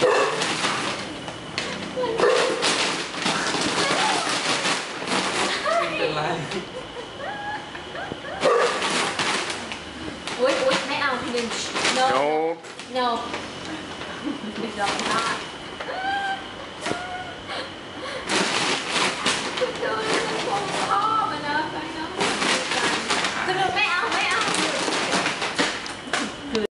เป็นไรอุ๊ยไม่เอาพี่หนึ่ง no No. no ไม่ยอมพลาด